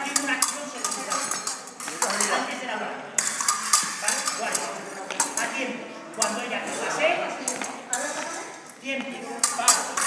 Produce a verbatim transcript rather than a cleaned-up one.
haciendo una acción solicitada. Antes de la mano. ¿Vale? Guay. A tiempo. Cuando ella se pase, tiempo, para.